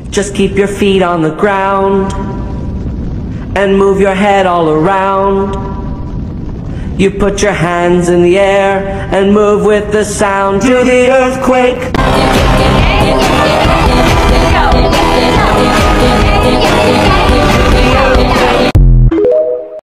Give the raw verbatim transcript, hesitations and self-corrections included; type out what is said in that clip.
Just keep your feet on the ground and move your head all around. You put your hands in the air and move with the sound. Do the earthquake.